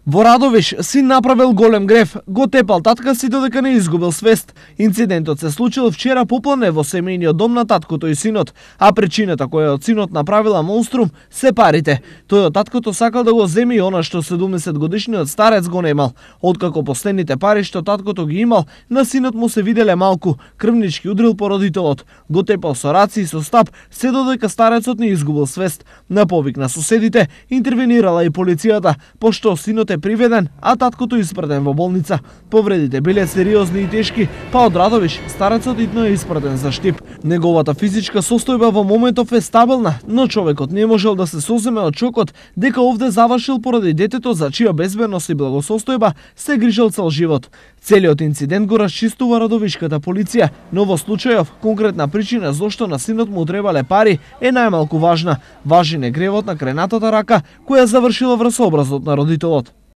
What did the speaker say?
Во Радовиш, син направил голем греф, го тепал татка си додека не изгубил свест. Инцидентот се случил вчера поплане во семејниот дом на таткото и синот, а причината која од синот направила монструм се парите. Тој од таткото сакал да го земи и она што 70 годишниот старец го немал. Откако последните пари што таткото ги имал, на синот му се виделе малку, крвнички удрил по родителот. Го тепал со раци и со стап, се додека старецот не изгубил свест. На повик на соседите, интервенирала и полицијата, пошто синот е приведен, а таткото испратен во болница. Повредите биле сериозни и тешки, па од Радовиш старецот итно е испратен за Штип. Неговата физичка состојба во моментов е стабилна, но човекот не можел да се соземе од шокот дека овде завршил поради детето за чија безбедност и благосостојба се грижел цел живот. Целиот инцидент го расчистува радовишката полиција, но во случајов конкретна причина зошто на синот му требале пари е најмалку важна. Важен е гревот на кренатата рака која завршила врз образот на родителот.